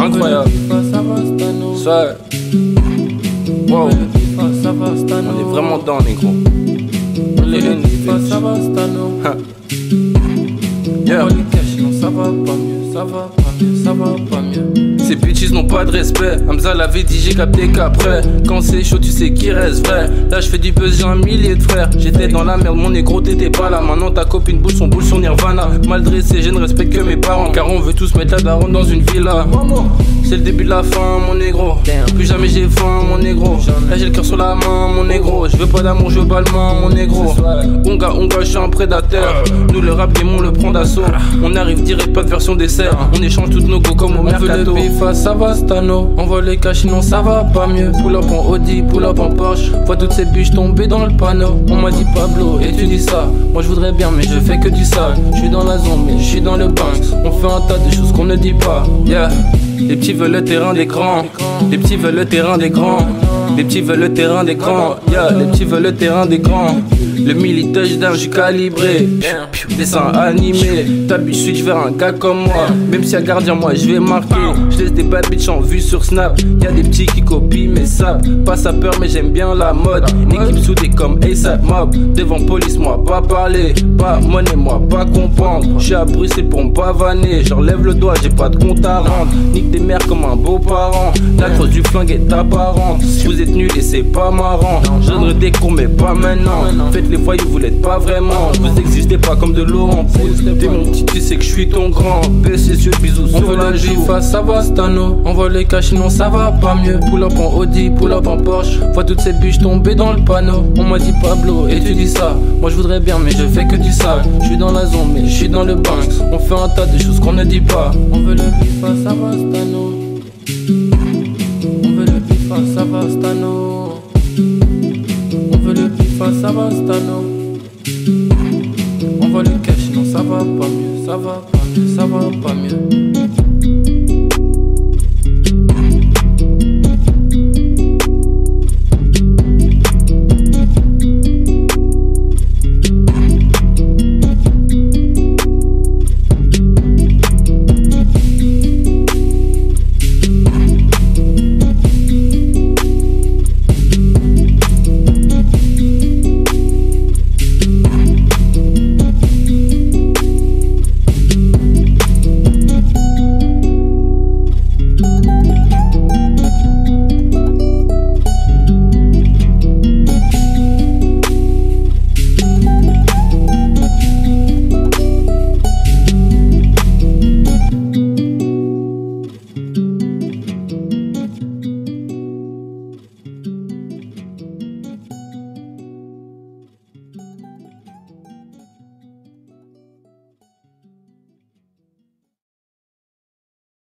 Incroyable. Ça. Wow. On est vraiment dans négro. Yeah. Ça va pas mieux, ça va pas mieux, ça va pas mieux. Ces bitches n'ont pas de respect. Hamza l'avait dit, j'ai capté qu'après, quand c'est chaud, tu sais qui reste vrai. Là, je fais du buzz, j'ai un millier de frères. J'étais dans la merde, mon négro, t'étais pas là. Maintenant, ta copine boule son boule sur Nirvana. Mal dressé, je ne respecte que mes parents. Car on veut tous mettre la daronne dans une villa. C'est le début de la fin, mon négro. Plus jamais j'ai faim, mon négro. Là, j'ai le cœur sur la main, mon négro. Je veux pas d'amour, je veux pas le main, mon négro. Onga, je suis un prédateur. Nous, le rap game, on le prend d'assaut. On arrive direct, pas de version dessert. On échange toutes nos go comme au mercato. Ça va Stano, on voit les cash, sinon ça va pas mieux. Pull up en Audi, pull up en Porsche. Vois toutes ces biches tomber dans le panneau. On m'a dit Pablo, et tu dis ça. Moi je voudrais bien, mais je fais que du sale. Je suis dans la zone, mais je suis dans le Banks. On fait un tas de choses qu'on ne dit pas. Yeah. Les petits veulent le terrain des grands. Les petits veulent le terrain des grands. Les petits veulent le terrain des grands. Yeah. Les petits veulent le terrain des grands. Le milli touchdown, j'suis calibré. Dessin animé. Ta bitch switch vers un gars comme moi. Même si y'a gardien, moi je vais marquer. Je laisse des bad bitch en vue sur Snap. Y'a des petits qui copient mes sables. Pas sa peur, mais j'aime bien la mode. Une équipe soudée comme ASAP Mob. Devant police, moi pas parler. Pas monnaie, moi pas comprendre. J'suis à Bruxelles pour me pavaner. J'enlève le doigt, j'ai pas de compte à rendre. Nique tes mères comme un beau-parent. La crosse du flingue est apparente. Si vous êtes nuls et c'est pas marrant. Je donnerai des cours, mais pas maintenant. Faites les voyous, vous l'êtes pas vraiment. Vous existez pas comme de l'eau en poudre. T'es mon petit, tu sais que je suis ton grand. Baisse les yeux, bisous sur la joue. Ça va Stano, on voit les cash, sinon ça va pas mieux. Pull up en Audi, pull up en Porsche. Vois toutes ces biches tomber dans le panneau. On m'a dit Pablo, et tu dis ça. Moi je voudrais bien, mais je fais que du sale. Je suis dans la zone, mais je suis dans le Banks. On fait un tas de choses qu'on ne dit pas. On veut le FIFA, ça va Stano. On veut le FIFA, ça va Stano. On veut le FIFA, ça va Stano. On voit le cash, non ça va pas mieux, ça va pas mieux, ça va pas mieux.